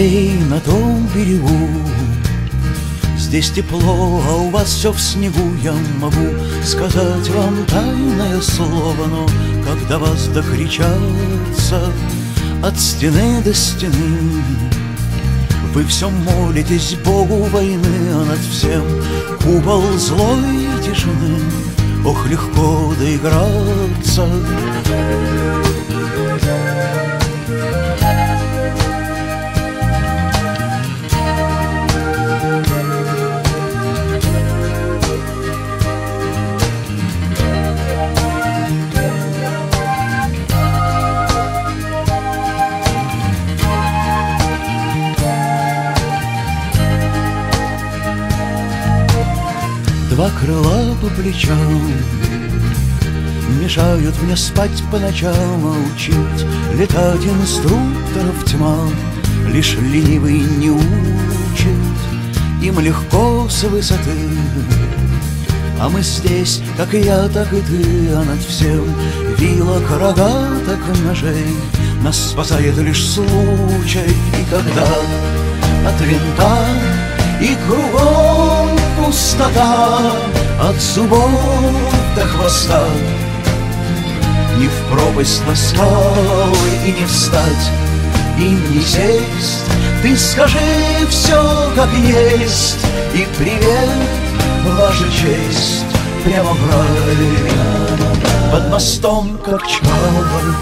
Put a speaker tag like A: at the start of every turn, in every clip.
A: Эй, на том берегу, здесь тепло, а у вас все в снегу. Я могу сказать вам тайное слово, но когда вас докричаться от стены до стены, вы все молитесь Богу войны, а над всем купол злой тишины. Ох, легко доиграться. Два крыла по плечам мешают мне спать по ночам, а учить летать инструкторов тьма. Лишь ленивый не учит, им легко с высоты. А мы здесь, как и я, так и ты, а над всем вилок, рогаток, ножей. Нас спасает лишь случай, и когда от винта и кругом пустота, от зубов до хвоста, ни в пропасть на скалы и не встать, и не сесть. Ты скажи все как есть, и привет, ваша честь, прямо в рай, под мостом как Чкалов.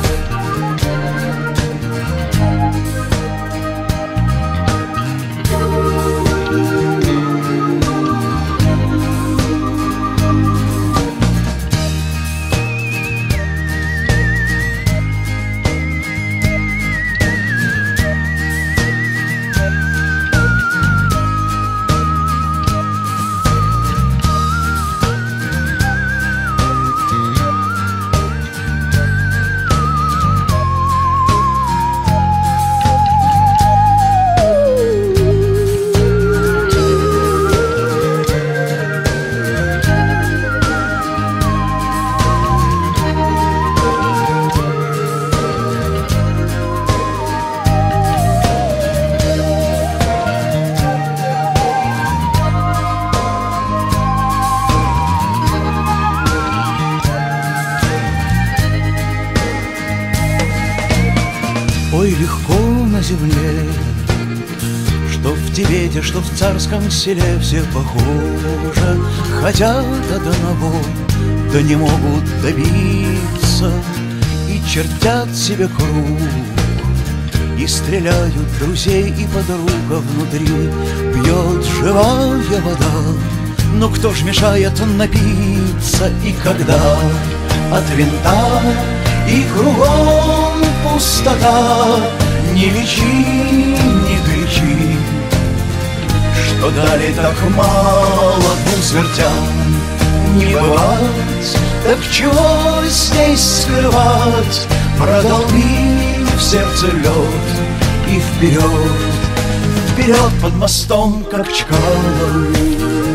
A: Ой, легко на земле, что в Тибете, что в царском селе, все похожи, хотят одного, да не могут добиться, и чертят себе круг, и стреляют друзей и подруг, а внутри бьет живая вода. Но кто ж мешает напиться, и когда от винта и кругом пустота, не лечи, не кричи, что дали так мало двум смертям не бывать. Так чего здесь скрывать? Продолби в сердце лед и вперед, вперед под мостом, как Чкалов.